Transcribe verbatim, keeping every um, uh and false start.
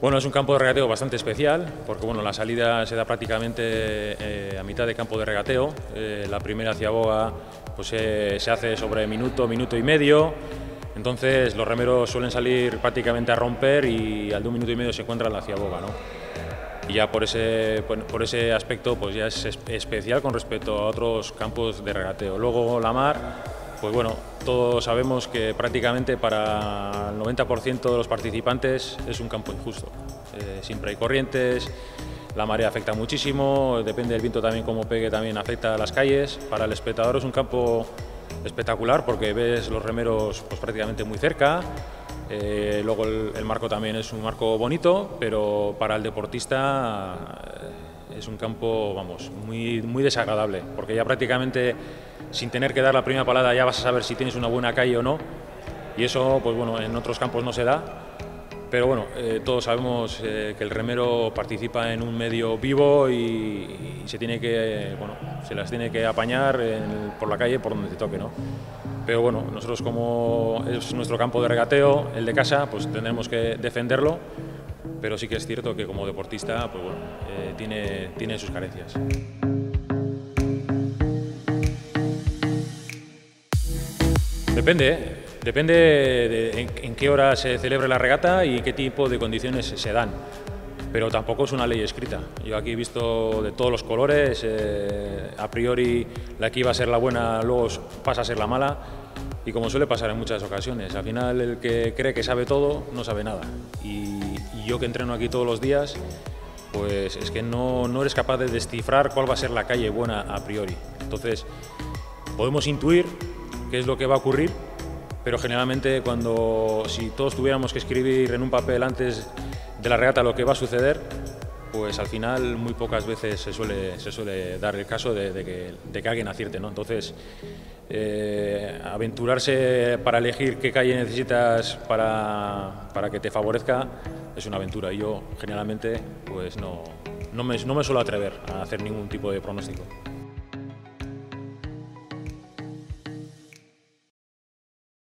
Bueno, es un campo de regateo bastante especial, porque bueno, la salida se da prácticamente eh, a mitad de campo de regateo. Eh, la primera ciaboga pues, eh, se hace sobre minuto, minuto y medio. Entonces los remeros suelen salir prácticamente a romper y al de un minuto y medio se encuentra la ciaboga, ¿no? Y ya por ese, por ese aspecto pues ya es especial con respecto a otros campos de regateo. Luego la mar, pues bueno, todos sabemos que prácticamente para el noventa por ciento de los participantes es un campo injusto. Eh, siempre hay corrientes, la marea afecta muchísimo, depende del viento también como pegue, también afecta a las calles. Para el espectador es un campo espectacular porque ves los remeros pues, prácticamente muy cerca. Eh, luego el, el marco también es un marco bonito, pero para el deportista eh, es un campo, vamos, muy, muy desagradable, porque ya prácticamente sin tener que dar la primera palada ya vas a saber si tienes una buena calle o no, y eso, pues bueno, en otros campos no se da, pero bueno, eh, todos sabemos eh, que el remero participa en un medio vivo y, y se tiene que, bueno, se las tiene que apañar en, por la calle por donde te toque, ¿no? Pero bueno, nosotros como es nuestro campo de regateo, el de casa, pues tendremos que defenderlo, pero sí que es cierto que como deportista, pues bueno, eh, tiene, tiene sus carencias. Depende, ¿eh? Depende de en, en qué hora se celebre la regata y qué tipo de condiciones se dan. Pero tampoco es una ley escrita. Yo aquí he visto de todos los colores, eh, a priori la que iba a ser la buena luego pasa a ser la mala y como suele pasar en muchas ocasiones, al final el que cree que sabe todo no sabe nada y, y yo que entreno aquí todos los días, pues es que no, no eres capaz de descifrar cuál va a ser la calle buena a priori. Entonces podemos intuir qué es lo que va a ocurrir, pero generalmente cuando si todos tuviéramos que escribir en un papel antes de la regata lo que va a suceder, pues al final muy pocas veces se suele, se suele dar el caso de, de, que, de que alguien acierte, ¿no? Entonces, eh, aventurarse para elegir qué calle necesitas para, para que te favorezca es una aventura y yo generalmente pues no, no, me, no me suelo atrever a hacer ningún tipo de pronóstico.